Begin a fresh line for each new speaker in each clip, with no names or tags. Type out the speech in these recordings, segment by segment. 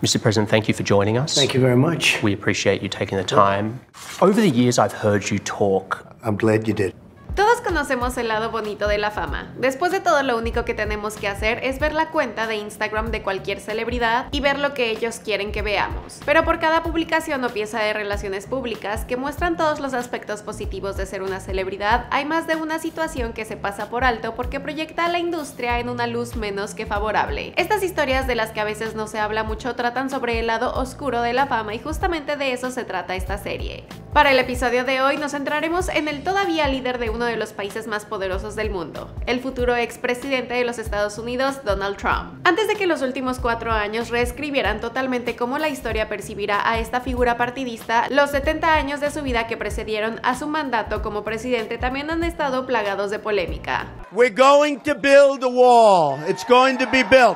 Mr. President, thank you for joining us.
Thank you very much.
We appreciate you taking the time. Over the years, I've heard you talk.
I'm glad you did.
Todos conocemos el lado bonito de la fama. Después de todo, lo único que tenemos que hacer es ver la cuenta de Instagram de cualquier celebridad y ver lo que ellos quieren que veamos. Pero por cada publicación o pieza de relaciones públicas que muestran todos los aspectos positivos de ser una celebridad, hay más de una situación que se pasa por alto porque proyecta a la industria en una luz menos que favorable. Estas historias, de las que a veces no se habla mucho, tratan sobre el lado oscuro de la fama, y justamente de eso se trata esta serie. Para el episodio de hoy nos centraremos en el todavía líder de uno de los países más poderosos del mundo, el futuro expresidente de los Estados Unidos, Donald Trump. Antes de que los últimos 4 años reescribieran totalmente cómo la historia percibirá a esta figura partidista, los 70 años de su vida que precedieron a su mandato como presidente también han estado plagados de polémica.
We're going to build a wall. It's going to be built.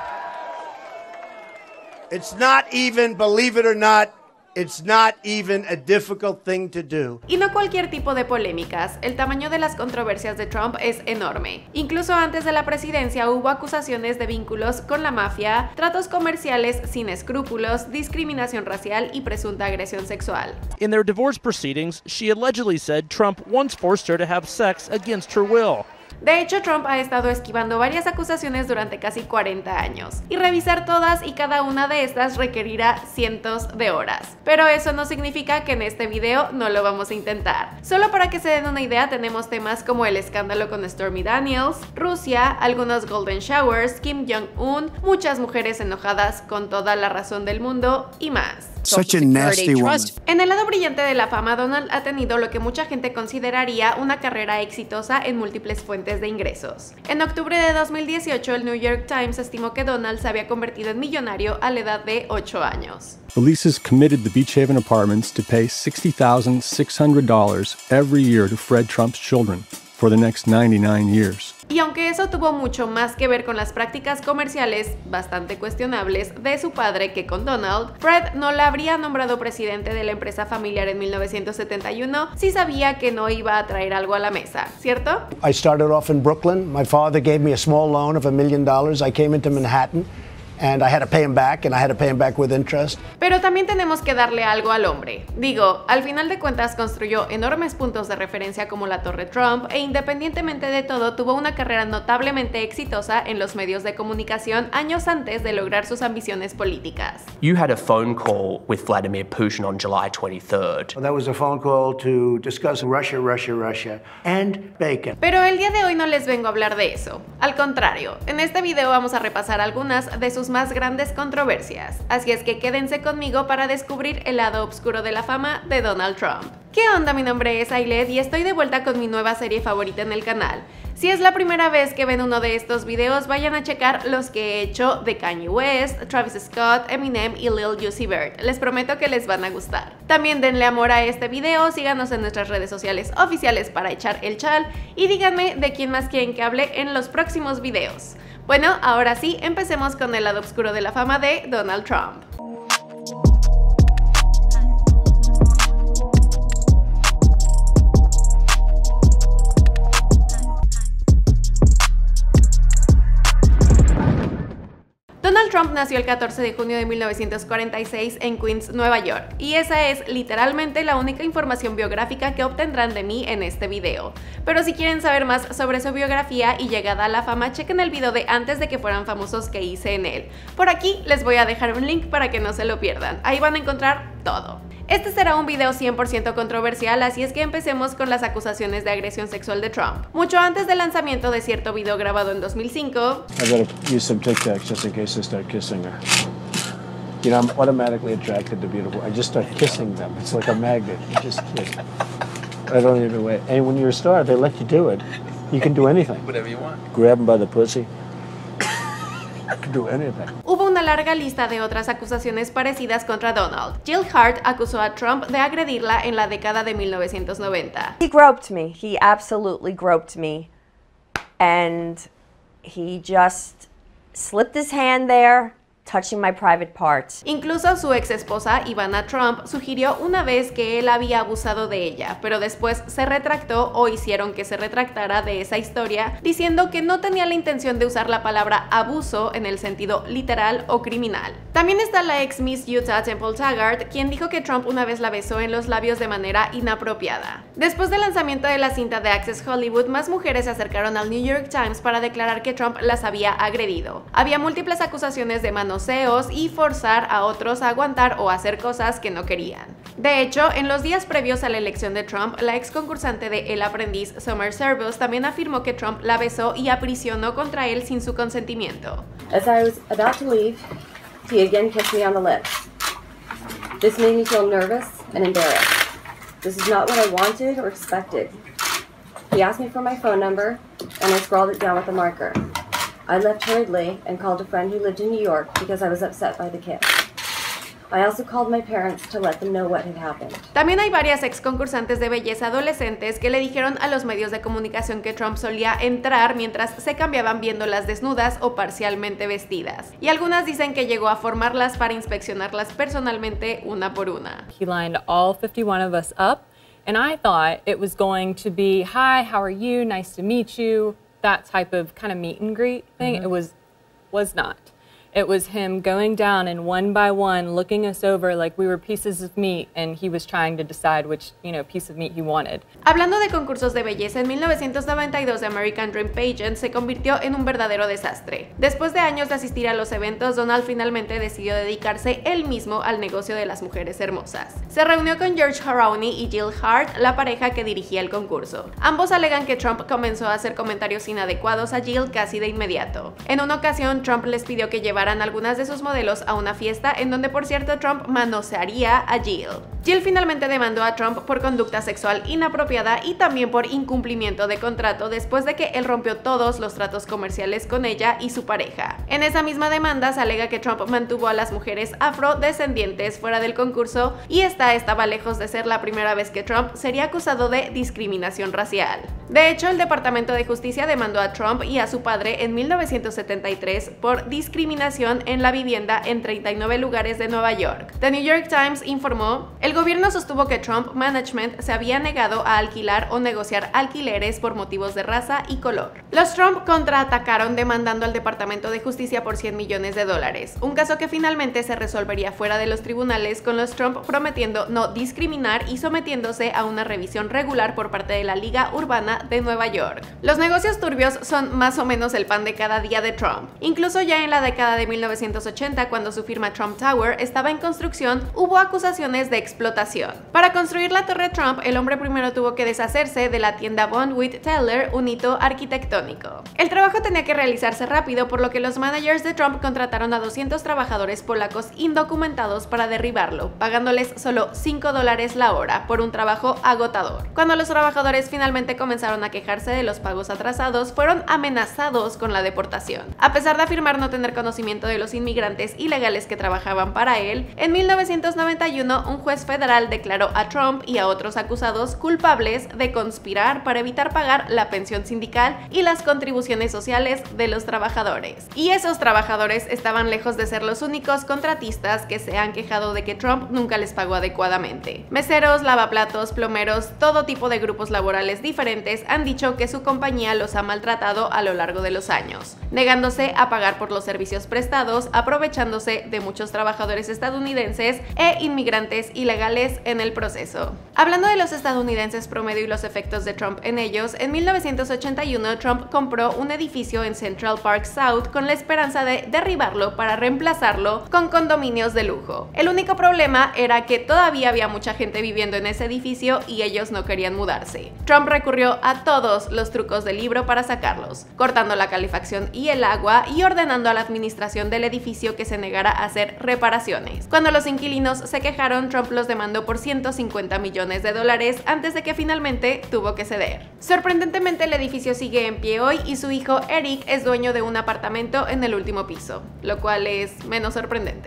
It's not even, believe it or not, it's not even a difficult thing to do.
Y no cualquier tipo de polémicas. El tamaño de las controversias de Trump es enorme. Incluso antes de la presidencia hubo acusaciones de vínculos con la mafia, tratos comerciales sin escrúpulos, discriminación racial y presunta agresión sexual.
In their divorce proceedings, she allegedly said Trump once forced her to have sex against her will.
De hecho, Trump ha estado esquivando varias acusaciones durante casi 40 años, y revisar todas y cada una de estas requerirá cientos de horas. Pero eso no significa que en este video no lo vamos a intentar. Solo para que se den una idea, tenemos temas como el escándalo con Stormy Daniels, Rusia, algunos golden showers, Kim Jong-un, muchas mujeres enojadas con toda la razón del mundo y más.
Such a nasty woman.
En el lado brillante de la fama, Donald ha tenido lo que mucha gente consideraría una carrera exitosa en múltiples fuentes de ingresos. En octubre de 2018, el New York Times estimó que Donald se había convertido en millonario a la edad de 8 años.
The leases committed the Beach Haven Apartments to pay $60,600 every year to Fred Trump's children for the next 99 years.
Y aunque eso tuvo mucho más que ver con las prácticas comerciales bastante cuestionables de su padre que con Donald, Fred no la habría nombrado presidente de la empresa familiar en 1971 si sabía que no iba a traer algo a la mesa, ¿cierto?
I started off in Brooklyn. My father gave me a small loan of $1 million. I came into Manhattan. And I had to pay him back, and I had to pay him back with interest.
Pero también tenemos que darle algo al hombre. Digo, al final de cuentas construyó enormes puntos de referencia como la Torre Trump, e independientemente de todo tuvo una carrera notablemente exitosa en los medios de comunicación años antes de lograr sus ambiciones políticas.
You had a phone call with Vladimir Putin on July 23rd.
Well, that was a phone call to discuss Russia, and bacon.
Pero el día de hoy no les vengo a hablar de eso. Al contrario, en este video vamos a repasar algunas de sus más grandes controversias, así es que quédense conmigo para descubrir el lado oscuro de la fama de Donald Trump. ¿Qué onda? Mi nombre es Ailed y estoy de vuelta con mi nueva serie favorita en el canal. Si es la primera vez que ven uno de estos videos, vayan a checar los que he hecho de Kanye West, Travis Scott, Eminem y Lil Uzi Vert. Les prometo que les van a gustar. También denle amor a este video, síganos en nuestras redes sociales oficiales para echar el chal y díganme de quién más quieren que hable en los próximos videos. Bueno, ahora sí, empecemos con el lado oscuro de la fama de Donald Trump. Donald Trump nació el 14 de junio de 1946 en Queens, Nueva York, y esa es literalmente la única información biográfica que obtendrán de mí en este video. Pero si quieren saber más sobre su biografía y llegada a la fama, chequen el video de antes de que fueran famosos que hice en él. Por aquí les voy a dejar un link para que no se lo pierdan, ahí van a encontrar todo. Este será un video 100% controversial, así es que empecemos con las acusaciones de agresión sexual de Trump. Mucho antes del lanzamiento de cierto video grabado en 2005,
I gotta use some Tic Tacs just in case I start kissing her. You know, I'm automatically attracted to beautiful. I just start kissing them. It's like a magnet. You just kiss. I don't even wait. And when you're a star, they let you do it. You can do anything.
Whatever you want.
Grab them by the pussy. You can do anything.
Hubo una larga lista de otras acusaciones parecidas contra Donald. Jill Hart acusó a Trump de agredirla en la década de 1990.
He groped me. He absolutely groped me. And he just slipped his hand there touching my private parts.
Incluso su ex esposa, Ivana Trump, sugirió una vez que él había abusado de ella, pero después se retractó o hicieron que se retractara de esa historia, diciendo que no tenía la intención de usar la palabra abuso en el sentido literal o criminal. También está la ex Miss Utah Temple Taggart, quien dijo que Trump una vez la besó en los labios de manera inapropiada. Después del lanzamiento de la cinta de Access Hollywood, más mujeres se acercaron al New York Times para declarar que Trump las había agredido. Había múltiples acusaciones de manoseos y forzar a otros a aguantar o hacer cosas que no querían. De hecho, en los días previos a la elección de Trump, la ex concursante de El Aprendiz, Summer Service, también afirmó que Trump la besó y aprisionó contra él sin su consentimiento.
As I was about to leave, he again kissed me on the lips. This made me feel nervous and embarrassed. This is not what I wanted or expected. He asked me for my phone number, and I scrawled it down with a marker. I left hurriedly and called a friend who lived in New York because I was upset by the kiss. I also called my parents to let them know what had happened.
También hay varias ex concursantes de belleza adolescentes que le dijeron a los medios de comunicación que Trump solía entrar mientras se cambiaban viéndolas desnudas o parcialmente vestidas. Y algunas dicen que llegó a formarlas para inspeccionarlas personalmente una por una.
He lined all 51 of us up, and I thought it was going to be, hi, how are you, nice to meet you, that type of kind of meet and greet thing. It was not. It was him going down and one by one looking us over like we were pieces of meat, and he was trying to decide which, piece of meat he wanted.
Hablando de concursos de belleza, en 1992 The American Dream Pageant se convirtió en un verdadero desastre. Después de años de asistir a los eventos, Donald finalmente decidió dedicarse él mismo al negocio de las mujeres hermosas. Se reunió con George Haraouni y Jill Hart, la pareja que dirigía el concurso. Ambos alegan que Trump comenzó a hacer comentarios inadecuados a Jill casi de inmediato. En una ocasión, Trump les pidió que llevaran algunas de sus modelos a una fiesta en donde, por cierto, Trump manosearía a Jill. Jill finalmente demandó a Trump por conducta sexual inapropiada y también por incumplimiento de contrato después de que él rompió todos los tratos comerciales con ella y su pareja. En esa misma demanda se alega que Trump mantuvo a las mujeres afrodescendientes fuera del concurso y esta estaba lejos de ser la primera vez que Trump sería acusado de discriminación racial. De hecho, el Departamento de Justicia demandó a Trump y a su padre en 1973 por discriminación en la vivienda en 39 lugares de Nueva York. The New York Times informó: el gobierno sostuvo que Trump Management se había negado a alquilar o negociar alquileres por motivos de raza y color. Los Trump contraatacaron demandando al Departamento de Justicia por $100 millones, un caso que finalmente se resolvería fuera de los tribunales, con los Trump prometiendo no discriminar y sometiéndose a una revisión regular por parte de la Liga Urbana de Nueva York. Los negocios turbios son más o menos el pan de cada día de Trump. Incluso ya en la década de 1980, cuando su firma Trump Tower estaba en construcción, hubo acusaciones de explotación. Para construir la Torre Trump, el hombre primero tuvo que deshacerse de la tienda Bonwit Teller, un hito arquitectónico. El trabajo tenía que realizarse rápido, por lo que los managers de Trump contrataron a 200 trabajadores polacos indocumentados para derribarlo, pagándoles solo $5 la hora por un trabajo agotador. Cuando los trabajadores finalmente comenzaron a quejarse de los pagos atrasados, fueron amenazados con la deportación. A pesar de afirmar no tener conocimiento de los inmigrantes ilegales que trabajaban para él, en 1991 un juez federal declaró a Trump y a otros acusados culpables de conspirar para evitar pagar la pensión sindical y las contribuciones sociales de los trabajadores. Y esos trabajadores estaban lejos de ser los únicos contratistas que se han quejado de que Trump nunca les pagó adecuadamente. Meseros, lavaplatos, plomeros, todo tipo de grupos laborales diferentes han dicho que su compañía los ha maltratado a lo largo de los años, negándose a pagar por los servicios prestados, aprovechándose de muchos trabajadores estadounidenses e inmigrantes ilegales en el proceso. Hablando de los estadounidenses promedio y los efectos de Trump en ellos, en 1981 Trump compró un edificio en Central Park South con la esperanza de derribarlo para reemplazarlo con condominios de lujo. El único problema era que todavía había mucha gente viviendo en ese edificio y ellos no querían mudarse. Trump recurrió a todos los trucos del libro para sacarlos, cortando la calefacción y el agua y ordenando a la administración del edificio que se negara a hacer reparaciones. Cuando los inquilinos se quejaron, Trump los demandó por $150 millones antes de que finalmente tuvo que ceder. Sorprendentemente, el edificio sigue en pie hoy y su hijo Eric es dueño de un apartamento en el último piso, lo cual es menos sorprendente.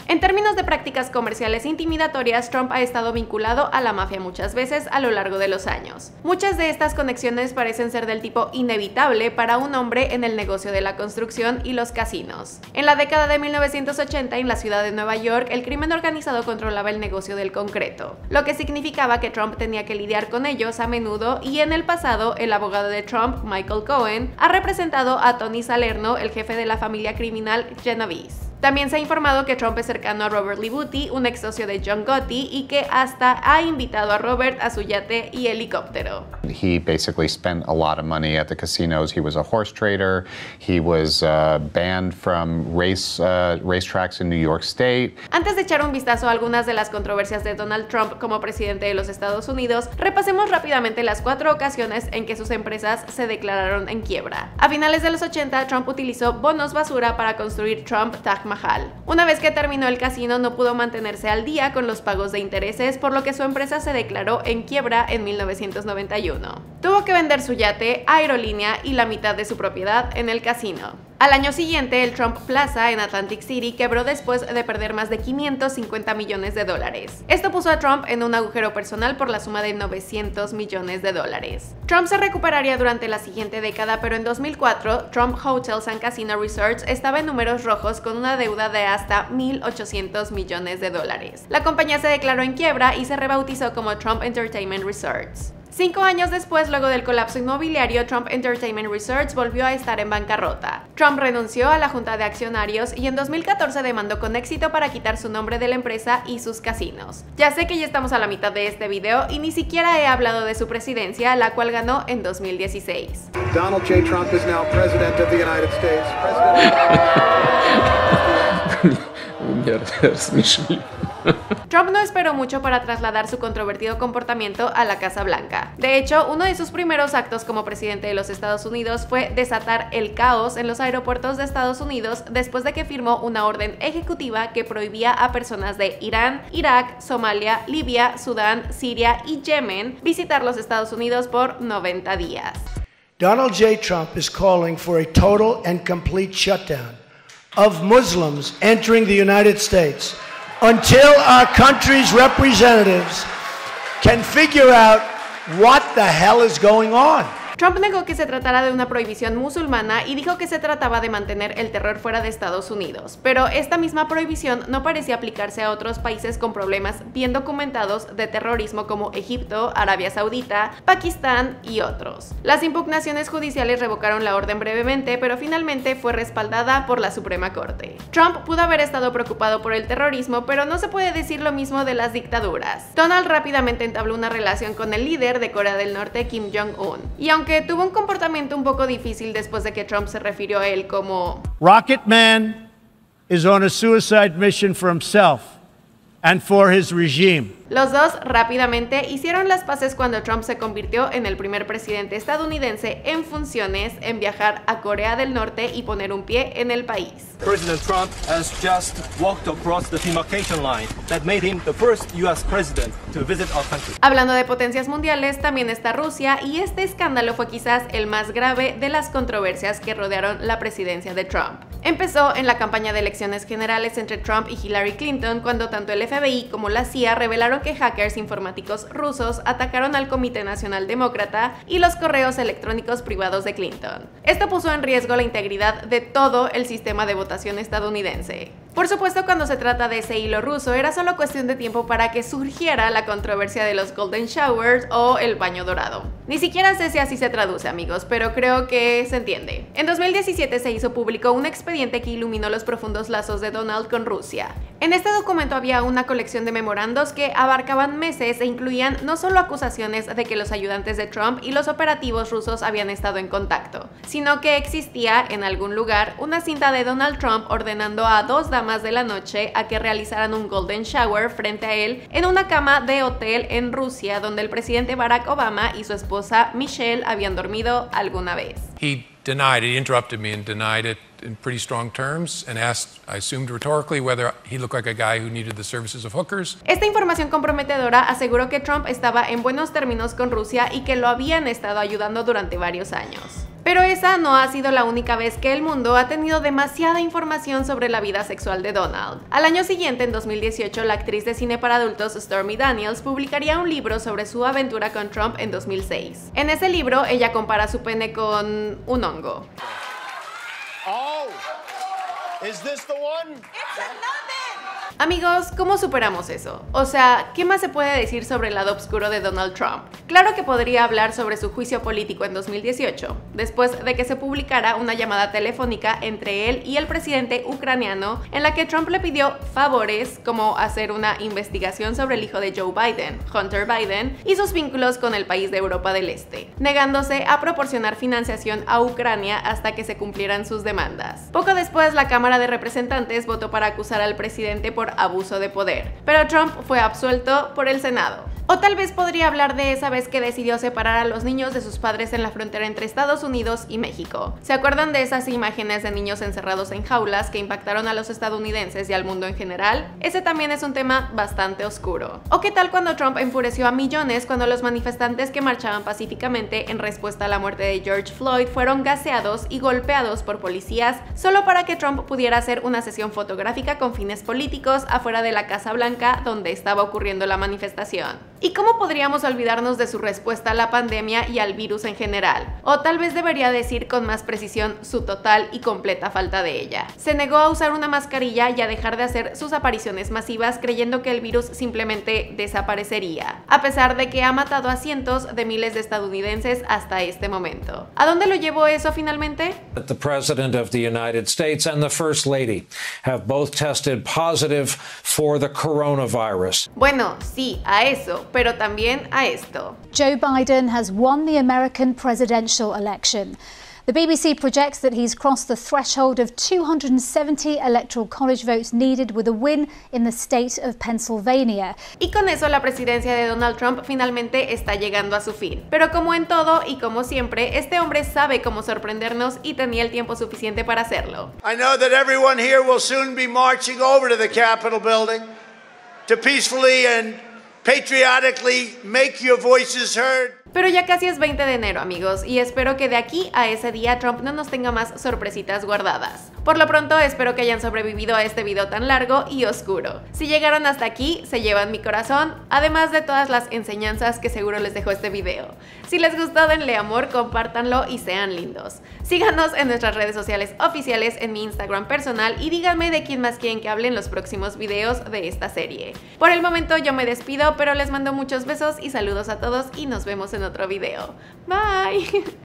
En términos de prácticas comerciales intimidatorias, Trump ha estado vinculado a la mafia muchas veces a lo largo de los años. Muchas de estas conexiones parecen ser del tipo inevitable para un hombre en el negocio de la construcción y los casinos. En la década de 1980, en la ciudad de Nueva York, el crimen organizado controlaba el negocio del concreto, lo que significaba que Trump tenía que lidiar con ellos a menudo, y en el pasado, el abogado de Trump, Michael Cohen, ha representado a Tony Salerno, el jefe de la familia criminal Genovese. También se ha informado que Trump es cercano a Robert Libutti, un ex socio de John Gotti, y que hasta ha invitado a Robert a su yate y helicóptero.
He basically spent a lot of money at the casinos. He was a horse trader. He was banned from racetracks in New York State.
Antes de echar un vistazo a algunas de las controversias de Donald Trump como presidente de los Estados Unidos, repasemos rápidamente las 4 ocasiones en que sus empresas se declararon en quiebra. A finales de los 80, Trump utilizó bonos basura para construir Trump Taj Mahal. Una vez que terminó el casino, no pudo mantenerse al día con los pagos de intereses, por lo que su empresa se declaró en quiebra en 1991. Tuvo que vender su yate, aerolínea y la mitad de su propiedad en el casino. Al año siguiente, el Trump Plaza en Atlantic City quebró después de perder más de $550 millones. Esto puso a Trump en un agujero personal por la suma de $900 millones. Trump se recuperaría durante la siguiente década, pero en 2004, Trump Hotels and Casino Resorts estaba en números rojos con una deuda de hasta $1.800 millones. La compañía se declaró en quiebra y se rebautizó como Trump Entertainment Resorts. 5 años después, luego del colapso inmobiliario, Trump Entertainment Resorts volvió a estar en bancarrota. Trump renunció a la junta de accionarios y en 2014 demandó con éxito para quitar su nombre de la empresa y sus casinos. Ya sé que ya estamos a la mitad de este video y ni siquiera he hablado de su presidencia, la cual ganó en 2016.
Donald J. Trump is now President of the United States.
Trump no esperó mucho para trasladar su controvertido comportamiento a la Casa Blanca. De hecho, uno de sus primeros actos como presidente de los Estados Unidos fue desatar el caos en los aeropuertos de Estados Unidos después de que firmó una orden ejecutiva que prohibía a personas de Irán, Irak, Somalia, Libia, Sudán, Siria y Yemen visitar los Estados Unidos por 90 días.
Donald J. Trump is calling for a total and complete shutdown of Muslims entering the United States until our country's representatives can figure out what the hell is going on.
Trump negó que se tratara de una prohibición musulmana y dijo que se trataba de mantener el terror fuera de Estados Unidos, pero esta misma prohibición no parecía aplicarse a otros países con problemas bien documentados de terrorismo como Egipto, Arabia Saudita, Pakistán y otros. Las impugnaciones judiciales revocaron la orden brevemente, pero finalmente fue respaldada por la Suprema Corte. Trump pudo haber estado preocupado por el terrorismo, pero no se puede decir lo mismo de las dictaduras. Donald rápidamente entabló una relación con el líder de Corea del Norte, Kim Jong-un, y aunque tuvo un comportamiento un poco difícil después de que Trump se refirió a él como
Rocket Man is on a suicide mission for himself and for his regime.
Los dos rápidamente hicieron las paces cuando Trump se convirtió en el primer presidente estadounidense en funciones en viajar a Corea del Norte y poner un pie en el país.
President Trump has just walked across the demarcation line that made him the first US president to visit our country.
Hablando de potencias mundiales, también está Rusia, y este escándalo fue quizás el más grave de las controversias que rodearon la presidencia de Trump. Empezó en la campaña de elecciones generales entre Trump y Hillary Clinton, cuando tanto el FBI como la CIA revelaron que hackers informáticos rusos atacaron al Comité Nacional Demócrata y los correos electrónicos privados de Clinton. Esto puso en riesgo la integridad de todo el sistema de votación estadounidense. Por supuesto, cuando se trata de ese hilo ruso, era solo cuestión de tiempo para que surgiera la controversia de los Golden Showers o el baño dorado. Ni siquiera sé si así se traduce, amigos, pero creo que se entiende. En 2017 se hizo público un expediente que iluminó los profundos lazos de Donald con Rusia. En este documento había una colección de memorandos que abarcaban meses e incluían no solo acusaciones de que los ayudantes de Trump y los operativos rusos habían estado en contacto, sino que existía en algún lugar una cinta de Donald Trump ordenando a 2 damas de la noche a que realizaran un golden shower frente a él en una cama de hotel en Rusia, donde el presidente Barack Obama y su esposa Michelle habían dormido alguna vez.
He interrupted me and denied it in pretty strong terms and asked, I assumed rhetorically, whether he looked like a guy who needed the services of hookers.
Esta información comprometedora aseguró que Trump estaba en buenos términos con Rusia y que lo habían estado ayudando durante varios años. Pero esa no ha sido la única vez que el mundo ha tenido demasiada información sobre la vida sexual de Donald. Al año siguiente, en 2018, la actriz de cine para adultos Stormy Daniels publicaría un libro sobre su aventura con Trump en 2006. En ese libro, ella compara su pene con un hongo.
Oh, is this the one?
Amigos, ¿cómo superamos eso? O sea, ¿qué más se puede decir sobre el lado oscuro de Donald Trump? Claro que podría hablar sobre su juicio político en 2018, después de que se publicara una llamada telefónica entre él y el presidente ucraniano en la que Trump le pidió favores como hacer una investigación sobre el hijo de Joe Biden, Hunter Biden, y sus vínculos con el país de Europa del Este, negándose a proporcionar financiación a Ucrania hasta que se cumplieran sus demandas. Poco después, la Cámara de Representantes votó para acusar al presidente por abuso de poder, pero Trump fue absuelto por el Senado. O tal vez podría hablar de esa vez que decidió separar a los niños de sus padres en la frontera entre Estados Unidos y México. ¿Se acuerdan de esas imágenes de niños encerrados en jaulas que impactaron a los estadounidenses y al mundo en general? Ese también es un tema bastante oscuro. ¿O qué tal cuando Trump enfureció a millones cuando los manifestantes que marchaban pacíficamente en respuesta a la muerte de George Floyd fueron gaseados y golpeados por policías solo para que Trump pudiera hacer una sesión fotográfica con fines políticos afuera de la Casa Blanca donde estaba ocurriendo la manifestación? ¿Y cómo podríamos olvidarnos de su respuesta a la pandemia y al virus en general? O tal vez debería decir con más precisión su total y completa falta de ella. Se negó a usar una mascarilla y a dejar de hacer sus apariciones masivas creyendo que el virus simplemente desaparecería, a pesar de que ha matado a cientos de miles de estadounidenses hasta este momento. ¿A dónde lo llevó eso finalmente?
The President of the United States and the First Lady have both tested positive for the coronavirus.
Bueno, sí, a eso, pero también a esto.
Joe Biden has won the American presidential election. The BBC projects that he's crossed the threshold of 270 electoral college votes needed with a win in the state of Pennsylvania.
Y con eso la presidencia de Donald Trump finalmente está llegando a su fin. Pero como en todo y como siempre, este hombre sabe cómo sorprendernos y tenía el tiempo suficiente para hacerlo.
I know that everyone here will soon be marching over to the Capitol building to peacefully and patriotically make your voices heard.
Pero ya casi es 20 de enero, amigos, y espero que de aquí a ese día Trump no nos tenga más sorpresitas guardadas. Por lo pronto, espero que hayan sobrevivido a este video tan largo y oscuro. Si llegaron hasta aquí, se llevan mi corazón, además de todas las enseñanzas que seguro les dejó este video. Si les gustó, denle amor, compártanlo y sean lindos. Síganos en nuestras redes sociales oficiales, en mi Instagram personal, y díganme de quién más quieren que hable en los próximos videos de esta serie. Por el momento yo me despido, pero les mando muchos besos y saludos a todos y nos vemos en otro video. Bye.